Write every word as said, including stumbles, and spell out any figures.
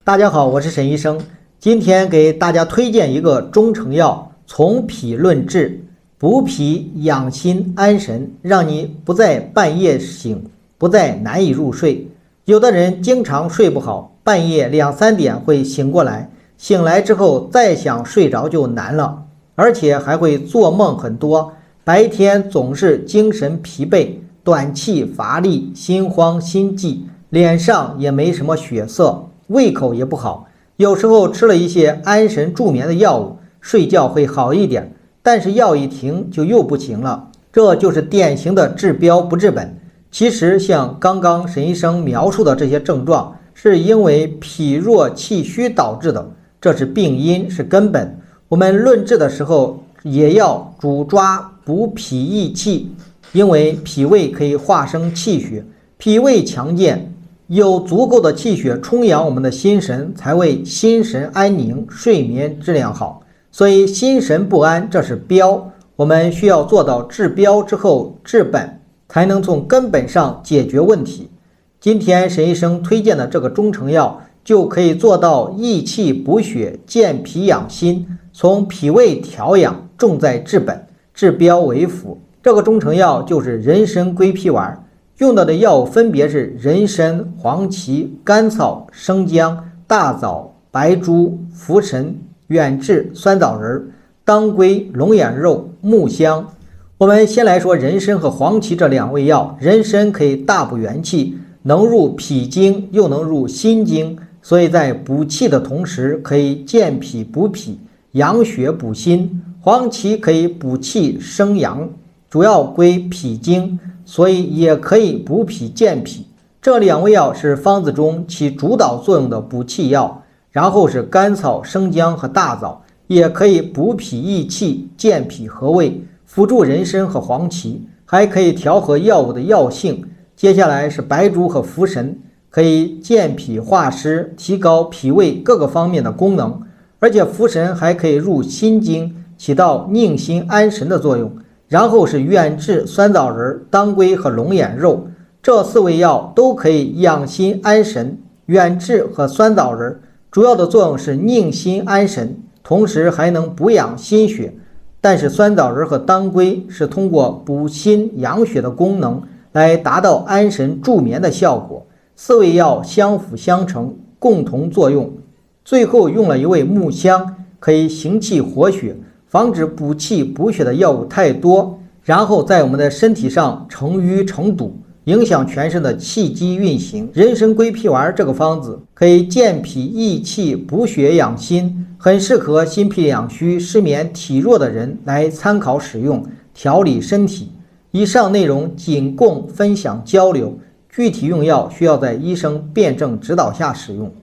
大家好，我是沈医生，今天给大家推荐一个中成药，从脾论治，补脾养心安神，让你不再半夜醒，不再难以入睡。有的人经常睡不好，半夜两三点会醒过来，醒来之后再想睡着就难了，而且还会做梦很多，白天总是精神疲惫，短气乏力，心慌心悸，脸上也没什么血色，胃口也不好。有时候吃了一些安神助眠的药物，睡觉会好一点，但是药一停就又不行了，这就是典型的治标不治本。其实像刚刚沈医生描述的这些症状，是因为脾弱气虚导致的，这是病因，是根本。我们论治的时候也要主抓补脾益气，因为脾胃可以化生气血，脾胃强健，有足够的气血充养我们的心神，才会心神安宁，睡眠质量好。所以心神不安，这是标，我们需要做到治标之后治本，才能从根本上解决问题。今天沈医生推荐的这个中成药，就可以做到益气补血，健脾养心，从脾胃调养，重在治本，治标为辅。这个中成药就是人参归脾丸，用到的药物分别是人参、黄芪、甘草、生姜、大枣、白术、茯神、远志、酸枣仁、当归、龙眼肉、木香。我们先来说人参和黄芪这两味药。人参可以大补元气，能入脾经，又能入心经，所以在补气的同时，可以健脾补脾，养血补心。黄芪可以补气生阳，主要归脾经，所以也可以补脾健脾。这两味药是方子中起主导作用的补气药。然后是甘草、生姜和大枣，也可以补脾益气，健脾和胃，辅助人参和黄芪，还可以调和药物的药性。接下来是白术和茯神，可以健脾化湿，提高脾胃各个方面的功能，而且茯神还可以入心经，起到宁心安神的作用。然后是远志、酸枣仁、当归和龙眼肉，这四味药都可以养心安神。远志和酸枣仁主要的作用是宁心安神，同时还能补养心血，但是酸枣仁和当归是通过补心养血的功能来达到安神助眠的效果。四味药相辅相成，共同作用。最后用了一味木香，可以行气活血，防止补气补血的药物太多，然后在我们的身体上成瘀成堵，影响全身的气机运行。人参归脾丸这个方子可以健脾益气，补血养心，很适合心脾两虚、失眠体弱的人来参考使用，调理身体。以上内容仅供分享交流，具体用药需要在医生辩证指导下使用。